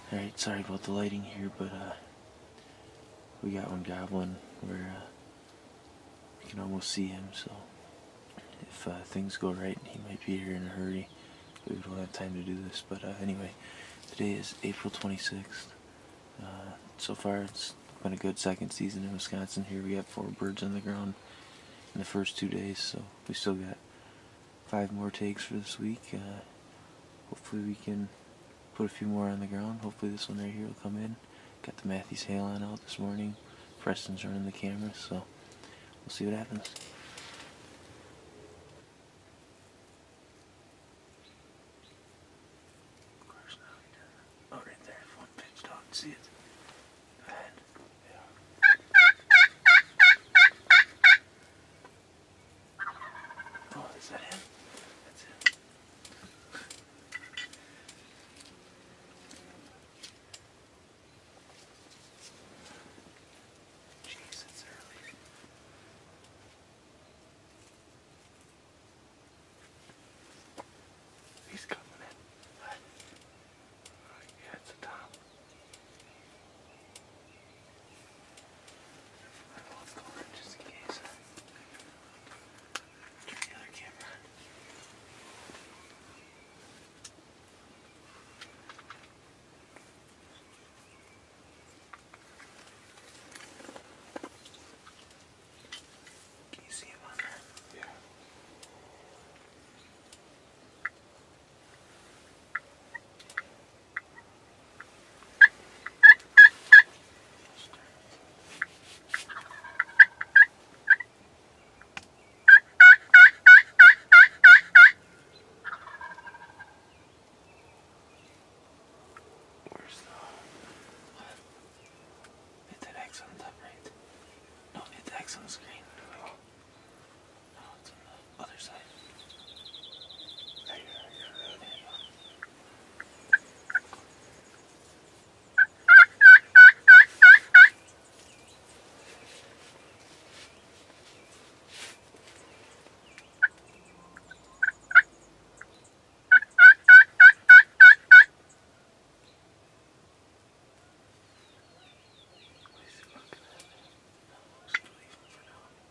Alright, sorry about the lighting here, but we got one goblin where you can almost see him, so if things go right, he might be here in a hurry. We don't have time to do this, but anyway, today is April 26th. So far it's been a good second season in Wisconsin. Here we got 4 birds on the ground in the first 2 days, so we still got 5 more takes for this week. Hopefully we can put a few more on the ground. Hopefully this one right here will come in. Got the Mathews Halon out this morning. Preston's running the camera, so we'll see what happens. Of course now he doesn't. Oh, right there. If one pitched out, see it. Go ahead. Yeah. Oh, is that him? That's him. He's coming in. What? Yeah, it's a Tom. Let's go over just in case. Turn the other camera on. Can you see him on there? Yeah. Hit that X on the top right. No, hit the X on the screen. No, it's on the other side. There you go. There you go. What is he looking at? No, just leave him for now.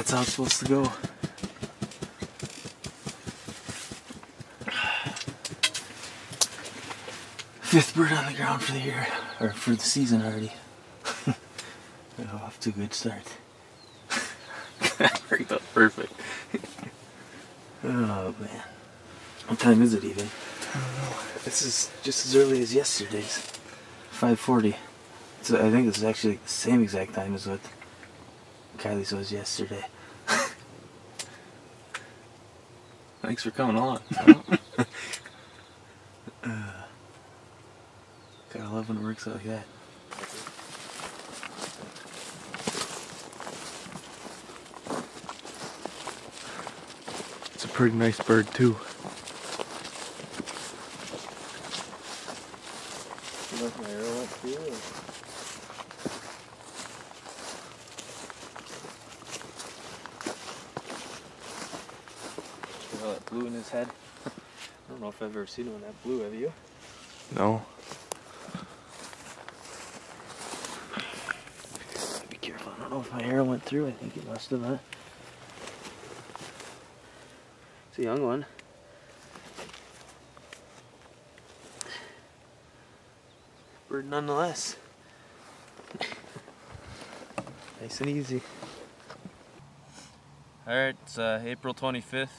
That's how it's supposed to go. Fifth bird on the ground for the year, or for the season already. Oh, off to a good start. Worked out perfect. Oh man. What time is it even? I don't know. This is just as early as yesterday's. 5:40. So I think this is actually the same exact time as what Kylie's was yesterday. Thanks for coming on. Gotta love when it works out like that. It's a pretty nice bird too. You like my arrow up too? All that blue in his head. I don't know if I've ever seen one that blue, have you? No. Be careful, I don't know if my arrow went through. I think it must have, huh? It's a young one. Bird nonetheless. Nice and easy. Alright, it's April 25th.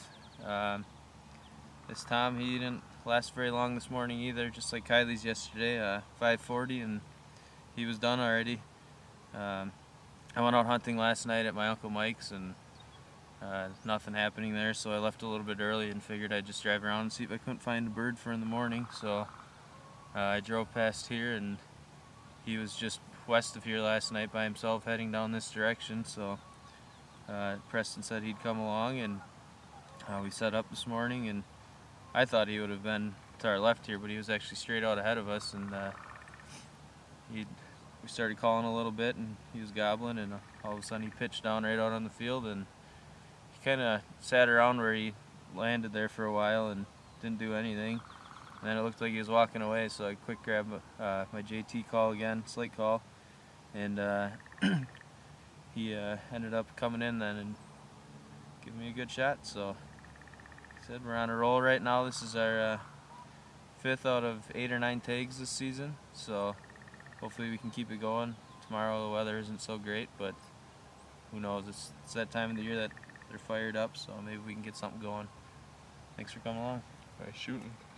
This Tom, he didn't last very long this morning either, just like Kylie's yesterday, 5:40, and he was done already. I went out hunting last night at my Uncle Mike's, and nothing happening there, so I left a little bit early and figured I'd just drive around and see if I couldn't find a bird for in the morning. So I drove past here, and he was just west of here last night by himself heading down this direction, so Preston said he'd come along, and we set up this morning, and I thought he would have been to our left here, but he was actually straight out ahead of us, and we started calling a little bit, and he was gobbling, and all of a sudden he pitched down right out on the field, and he kind of sat around where he landed there for a while and didn't do anything. And then it looked like he was walking away, so I quick grabbed my JT call again, slate call, and he ended up coming in then and giving me a good shot. So I said we're on a roll right now. This is our 5th out of 8 or 9 tags this season, so hopefully we can keep it going. Tomorrow the weather isn't so great, but who knows, it's that time of the year that they're fired up, so maybe we can get something going. Thanks for coming along. Nice shooting.